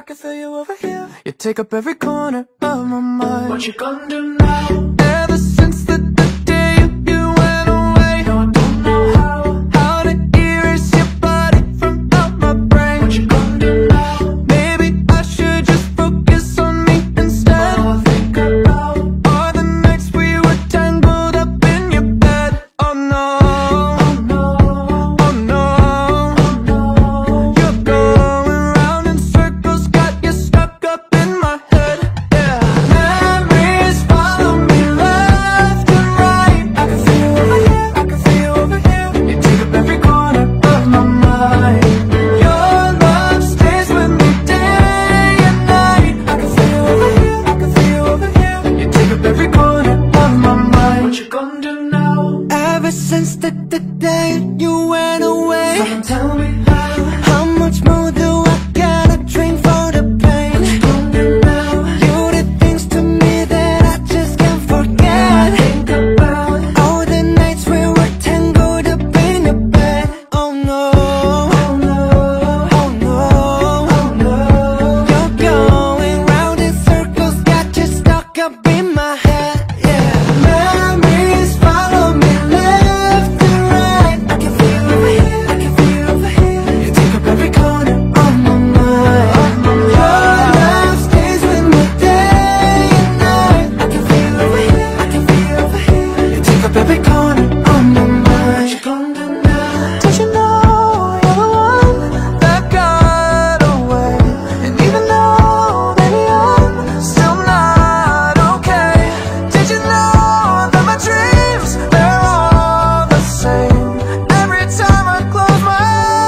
can feel you over here. You take up every corner of my mind. What you gonna do now? Ever since the day you went away, No, I don't know how to erase your body from out my brain. what you gonna do now. Maybe I should just focus on me instead. All I think about All the nights we were tangled up in your bed. Oh no, oh no, oh no, oh no. you're going round in circles, got you stuck up in my head. Yeah, memories follow me left and right. I can feel you over here, I can feel you over here. You take up every corner of my mind. Your love stays with me day and night. I can feel you over here, I can feel you over here. You take up every corner of my mind. What you gonna do now? Ever since the day you went away, Someone tell me how much more do I gotta drink for the pain? what you gonna do now. You did things to me that I just can't forget. Think about All the nights we were tangled up in your bed. Oh no, oh no, oh no, oh no. you're going round in circles, got you stuck up in my head. Yeah, memories follow me left and right. I can feel you over here, I can feel you over here. You take up every corner of my mind. Your love stays with me day and night. I can feel you over here, I can feel you over here. You take up every corner of my What you mind. gonna do now? Don't you know you're the one that got away? And even though, baby, I'm still not okay. Did you know that my dreams, they're all the same? Every time I close my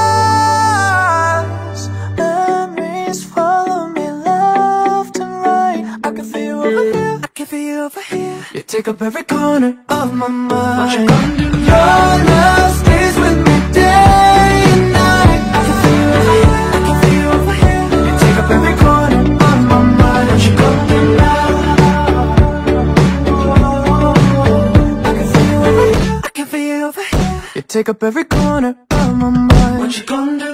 eyes, memories follow me left and right. I can feel you over here, I can feel you over here. You take up every corner of my mind. What you gonna do Your now? love stays with me day and night. I can feel you over here, I can feel you over here. You take up every corner of my mind. What you gonna do now? I can feel you over here, I can feel you over here. You take up every corner of my mind. What you gonna do